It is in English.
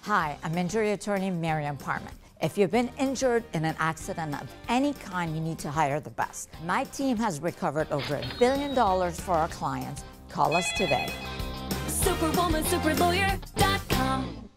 Hi, I'm injury attorney Miriam Parman. If you've been injured in an accident of any kind, you need to hire the best. My team has recovered over $1 billion for our clients. Call us today. Superwoman, superlawyer.com.